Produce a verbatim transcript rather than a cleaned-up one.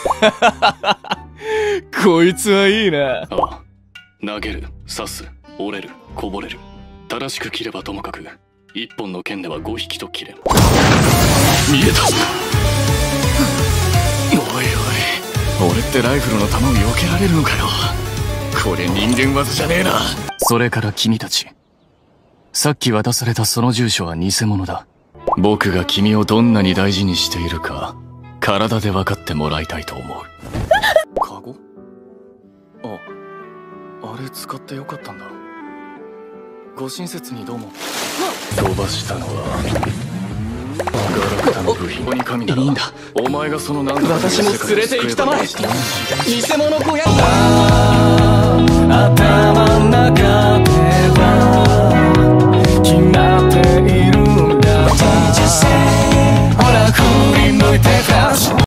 こいつはいいな。 ああ、投げる、刺す、折れる、こぼれる。正しく切ればともかく一本の剣ではごひきと切れん。見えたぞ。おいおい、俺ってライフルの弾を避けられるのかよ。これ人間技じゃねえな。それから君たち、さっき渡されたその住所は偽物だ。僕が君をどんなに大事にしているか体で分かってもらいたいと思う。カゴ？あ、あれ使ってよかったんだ。ご親切にどうも。飛ばしたのはガラクタの部品に神ならいいんだ。お前がその何だ私も連れて行きたまえ。偽物小屋。頭の中では決まっているんだ。ほら振り向いて